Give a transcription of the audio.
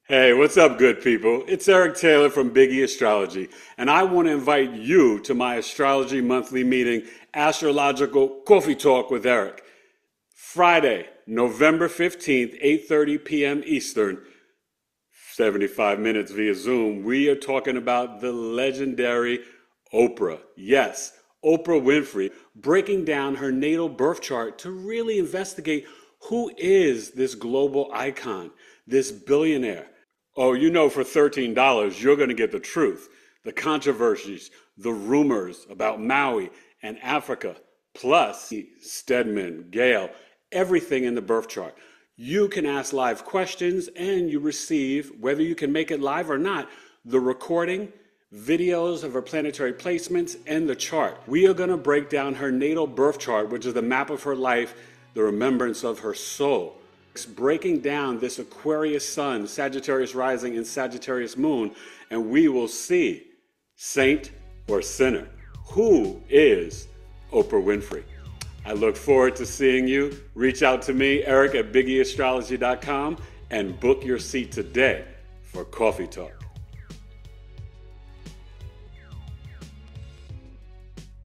Hey, what's up, good people? It's Eric Taylor from Astrology, and I want to invite you to my astrology monthly meeting, Astrological Coffee Talk with Eric. Friday, November 15th, 8:30 p.m. Eastern, 75 minutes via Zoom. We are talking about the legendary Oprah. Yes, Oprah Winfrey, breaking down her natal birth chart to really investigate who is this global icon, this billionaire. Oh, you know, for $13, you're going to get the truth, the controversies, the rumors about Maui and Africa, plus Stedman, Gale, everything in the birth chart. You can ask live questions and you receive, whether you can make it live or not, the recording, videos of her planetary placements, and the chart. We are going to break down her natal birth chart, which is the map of her life, the remembrance of her soul. Breaking down this Aquarius sun, Sagittarius rising, and Sagittarius moon, and we will see saint or sinner. Who is Oprah Winfrey? I look forward to seeing you. Reach out to me, Eric at BigEAstrology.com, and book your seat today for Coffee Talk.